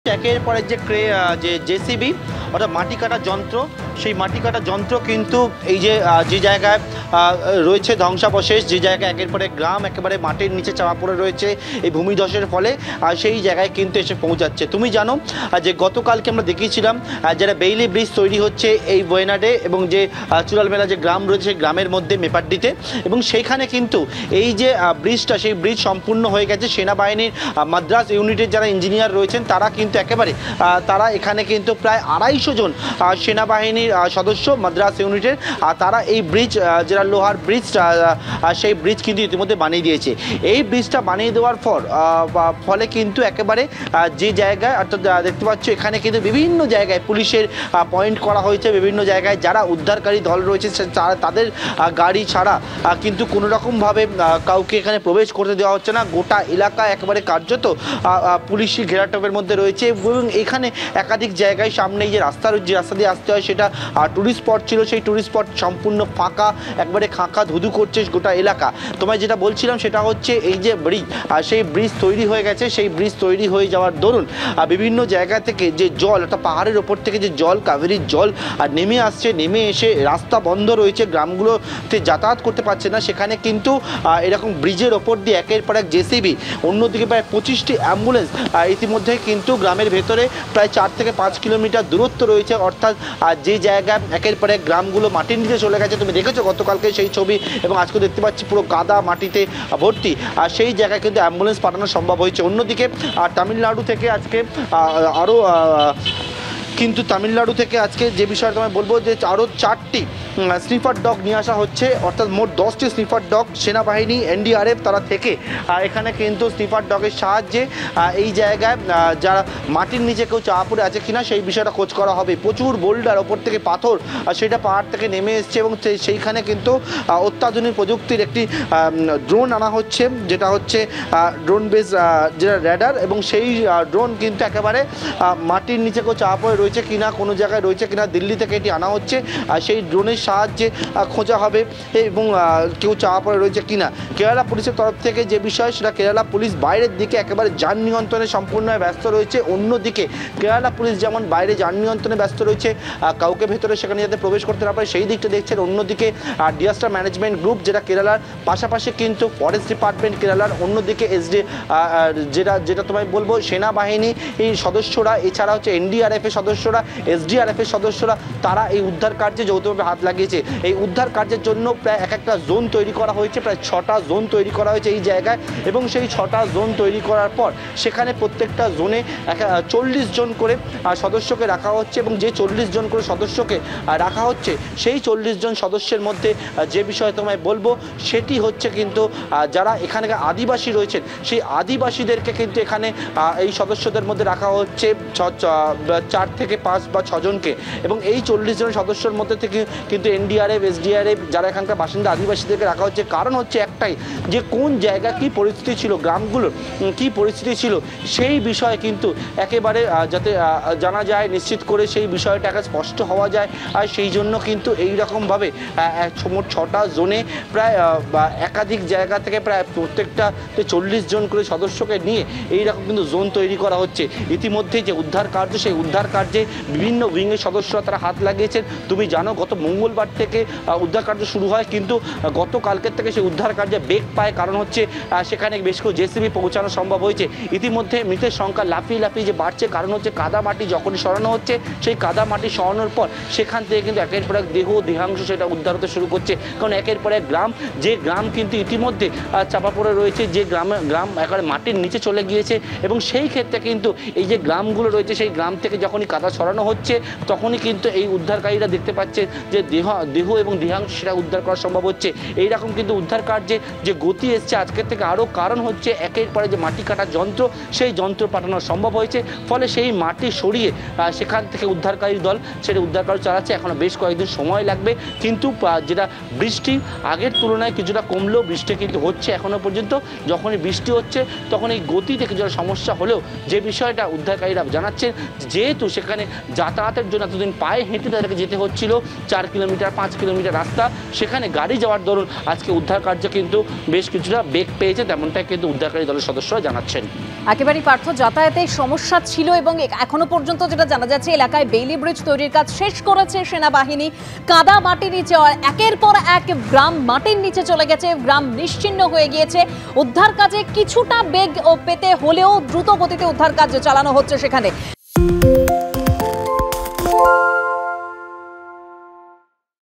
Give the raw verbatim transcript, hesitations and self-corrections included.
একের পর এক যে ক্রে যে জেসিবি অর্থাৎ মাটি কাটা যন্ত্র, সেই মাটি কাটা যন্ত্র কিন্তু এই যে যে জায়গায় রয়েছে ধ্বংসাবশেষ, যে জায়গায় একের পর এক গ্রাম একেবারে মাটির নিচে চাপা পড়ে রয়েছে এই ভূমিধসের ফলে, সেই জায়গায় কিন্তু এসে পৌঁছাচ্ছে। তুমি জানো যে গতকালকে আমরা দেখিয়েছিলাম যারা বেইলি ব্রিজ তৈরি হচ্ছে এই ওয়েনাডে এবং যে চুরালমেলা যে গ্রাম রয়েছে সেই গ্রামের মধ্যে মেপাড্ডিতে, এবং সেইখানে কিন্তু এই যে ব্রিজটা সেই ব্রিজ সম্পূর্ণ হয়ে গেছে। সেনাবাহিনীর মাদ্রাস ইউনিটের যারা ইঞ্জিনিয়ার রয়েছেন তারা কিন্তু একেবারে তারা এখানে কিন্তু প্রায় আড়াইশো জন সেনাবাহিনীর সদস্য মাদ্রাস ইউনিটের, তারা এই ব্রিজ যেটা লোহার ব্রিজ সেই ব্রিজ কিন্তু ইতিমধ্যে বানিয়ে দিয়েছে। এই ব্রিজটা বানিয়ে দেওয়ার পর ফলে কিন্তু একেবারে যে জায়গায় অর্থাৎ দেখতে পাচ্ছ এখানে কিন্তু বিভিন্ন জায়গায় পুলিশের পয়েন্ট করা হয়েছে, বিভিন্ন জায়গায় যারা উদ্ধারকারী দল রয়েছে তাদের গাড়ি ছাড়া কিন্তু কোনো রকমভাবে কাউকে এখানে প্রবেশ করতে দেওয়া হচ্ছে না। গোটা এলাকা একেবারে কার্যত পুলিশি ঘেরাটোপের মধ্যে রয়েছে এবং এখানে একাধিক জায়গায় সামনে যে রাস্তা যে রাস্তা দিয়ে আসতে হয় সেটা টুরিস্ট স্পট ছিল, সেই টুরিস্ট স্পট সম্পূর্ণ ফাঁকা, একবারে খাঁকা ধুধু করছে গোটা এলাকা। তোমায় যেটা বলছিলাম সেটা হচ্ছে এই যে ব্রিজ, সেই ব্রিজ তৈরি হয়ে গেছে, সেই ব্রিজ তৈরি হয়ে যাওয়ার দরুন বিভিন্ন জায়গা থেকে যে জল অর্থাৎ পাহাড়ের ওপর থেকে যে জল কাবেরীর জল আর নেমে আসছে, নেমে এসে রাস্তা বন্ধ রয়েছে, গ্রামগুলোতে যাতায়াত করতে পারছে না। সেখানে কিন্তু এরকম ব্রিজের ওপর দিয়ে একের পর এক জেসিবি, অন্যদিকে প্রায় পঁচিশটি অ্যাম্বুলেন্স ইতিমধ্যে কিন্তু গ্রামের ভেতরে প্রায় চার থেকে পাঁচ কিলোমিটার দূরত্ব রয়েছে, অর্থাৎ যে জায়গায় একের পর এক গ্রামগুলো মাটির নিচে চলে গেছে। তুমি দেখেছো গতকালকে সেই ছবি এবং আজকে দেখতে পাচ্ছি পুরো কাদা মাটিতে ভর্তি, আর সেই জায়গায় কিন্তু অ্যাম্বুলেন্স পাঠানো সম্ভব হয়েছে। অন্যদিকে তামিলনাড়ু থেকে আজকে আরও কিন্তু তামিলনাড়ু থেকে আজকে যে বিষয়টা আমি বলবো যে আরও চারটি স্নিফার ডগ নিয়ে আসা হচ্ছে, অর্থাৎ মোট দশটি স্নিফার ডগ সেনাবাহিনী এনডিআরএফ তারা থেকে এখানে কিন্তু স্নিফার ডগের সাহায্যে এই জায়গায় যারা মাটির নিচে কেউ চাপা পড়ে আছে কিনা সেই বিষয়টা খোঁজ করা হবে। প্রচুর বোল্ডার ওপর থেকে পাথর সেটা পাহাড় থেকে নেমে এসছে এবং সেইখানে কিন্তু অত্যাধুনিক প্রযুক্তির একটি ড্রোন আনা হচ্ছে, যেটা হচ্ছে ড্রোন বেস যেটা র্যাডার, এবং সেই ড্রোন কিন্তু একেবারে মাটির নিচে কেউ চাপা পড়ে রয়েছে কিনা, কোনো জায়গায় রয়েছে কিনা, দিল্লি থেকে এটি আনা হচ্ছে আর সেই ড্রোনের সাহায্যে খোঁজা হবে এবং কেউ চাপা পড়ে রয়েছে কিনা। কেরালা পুলিশের তরফ থেকে যে বিষয় সেটা কেরালা পুলিশ বাইরের দিকে একেবারে যান নিয়ন্ত্রণে সম্পূর্ণভাবে ব্যস্ত রয়েছে। অন্যদিকে কেরালা পুলিশ যেমন বাইরে যান নিয়ন্ত্রণে ব্যস্ত রয়েছে, কাউকে ভেতরে সেখানে যাতে প্রবেশ করতে না পারে সেই দিকটা দেখছেন। অন্যদিকে ডিজাস্টার ম্যানেজমেন্ট গ্রুপ যেটা কেরালার, পাশাপাশি কিন্তু ফরেস্ট ডিপার্টমেন্ট কেরালার, অন্যদিকে এসডি যেটা যেটা তোমায় বলবো সেনাবাহিনী এই সদস্যরা, এছাড়া হচ্ছে এনডিআরএফ এর সদস্যরা, এসডিআরএফ এর সদস্যরা, তারা এই উদ্ধার কার্যে যৌথভাবে হাত লাগিয়েছে। এই উদ্ধার কার্যের জন্য প্রায় এক একটা জোন তৈরি করা হয়েছে, প্রায় ছটা জোন তৈরি করা হয়েছে এই জায়গায়, এবং সেই ছটা জোন তৈরি করার পর সেখানে প্রত্যেকটা জোনে চল্লিশ জন করে সদস্যকে রাখা হচ্ছে এবং যে চল্লিশ জন করে সদস্যকে রাখা হচ্ছে সেই চল্লিশ জন সদস্যের মধ্যে যে বিষয়ে তোমায় বলবো সেটি হচ্ছে কিন্তু যারা এখানকার আদিবাসী রয়েছেন সেই আদিবাসীদেরকে কিন্তু এখানে এই সদস্যদের মধ্যে রাখা হচ্ছে চার থেকে পাঁচ বা ছজনকে, এবং এই চল্লিশ জন সদস্যের মধ্যে থেকে কিন্তু এনডিআরএফ এসডিআরএফ যারা এখানকার বাসিন্দা আদিবাসীদেরকে রাখা হচ্ছে। কারণ হচ্ছে একটাই, যে কোন জায়গা কী পরিস্থিতি ছিল, গ্রামগুলোর কী পরিস্থিতি ছিল সেই বিষয়ে কিন্তু একেবারে যাতে জানা যায়, নিশ্চিত করে সেই বিষয়টাকে স্পষ্ট হওয়া যায়, আর সেই জন্য কিন্তু এই রকমভাবে মোট ছটা জোনে প্রায় একাধিক জায়গা থেকে প্রায় প্রত্যেকটা চল্লিশ জন করে সদস্যকে নিয়ে এই রকম কিন্তু জোন তৈরি করা হচ্ছে। ইতিমধ্যে যে উদ্ধার কার্য, সেই উদ্ধার কার্যে বিভিন্ন উইংয়ের সদস্যরা তারা হাত লাগিয়েছেন। তুমি জানো গত মঙ্গলবার থেকে উদ্ধার কার্য শুরু হয়, কিন্তু গতকালকের থেকে সেই উদ্ধার কার্যে বেগ পায়, কারণ হচ্ছে সেখানে বেশ কিছু জেসিবি পৌঁছানো সম্ভব হয়েছে। ইতিমধ্যে মৃতের সংখ্যা লাফিয়ে লাফিয়ে যে বাড়ছে, কারণ হচ্ছে কাদা মাটি যখনই সরানো হচ্ছে সেই কাদা মাটি সরানোর পর সেখান থেকে কিন্তু একের পর এক দেহ দেহাংশ সেটা উদ্ধার হতে শুরু করছে, কারণ একের পর এক গ্রাম, যে গ্রাম কিন্তু ইতিমধ্যে চাপা পড়ে রয়েছে, যে গ্রামে গ্রাম একেবারে মাটির নিচে চলে গিয়েছে, এবং সেই ক্ষেত্রে কিন্তু এই যে গ্রামগুলো রয়েছে সেই গ্রাম থেকে যখনই কাদা সরানো হচ্ছে তখনই কিন্তু এই উদ্ধারকারীরা দেখতে পাচ্ছে যে দেহ দেহ এবং দেহাংশ সেটা উদ্ধার করা সম্ভব হচ্ছে। এইরকম কিন্তু উদ্ধার কার্যে যে গতি এসছে আজকের থেকে আরও, কারণ হচ্ছে একের পরে যে মাটি কাটার যন্ত্র সেই যন্ত্র পাঠানো সম্ভব হয়েছে, ফলে সেই মাটি সরিয়ে সেখান থেকে উদ্ধারকারী দল সেটা উদ্ধার কার্য চালাচ্ছে। এখনও বেশ কয়েকদিন সময় লাগবে, কিন্তু যেটা বৃষ্টি আগের তুলনায় কিছুটা কমলেও বৃষ্টি কিন্তু হচ্ছে এখনও পর্যন্ত। যখনই বৃষ্টি হচ্ছে তখন এই গতিতে কিছুটা সমস্যা হলেও যে বিষয়টা উদ্ধারকারীরা জানাচ্ছেন, যেহেতু সেখানে যাতায়াতের জন্য এতদিন পায়ে হেঁটে তাদেরকে যেতে হচ্ছিল চার কিলোমিটার কিলোমিটার পাঁচ কিলোমিটার রাস্তা, সেখানে গাড়ি যাওয়ার দরুন আজকে উদ্ধার কার্য কিন্তু বেশ কিছুটা বেগ পেয়েছে, তেমনটাই কিন্তু উদ্ধারকারী দলের সদস্যরা জানাচ্ছেন। একেবারেই পার্থ, যাতায়াতের সমস্যা ছিল এবং এখনো পর্যন্ত যেটা জানা যাচ্ছে এলাকায় বেইলি ব্রিজ তৈরির কাজ শেষ করেছে সেনাবাহিনী। কাদা মাটির নিচে একের পর এক গ্রাম মাটির নিচে চলে গেছে, গ্রাম নিশ্চিহ্ন হয়ে গিয়েছে। উদ্ধার কাজে কিছুটা বেগ পেতে হলেও দ্রুত গতিতে উদ্ধার কাজ চালানো হচ্ছে সেখানে।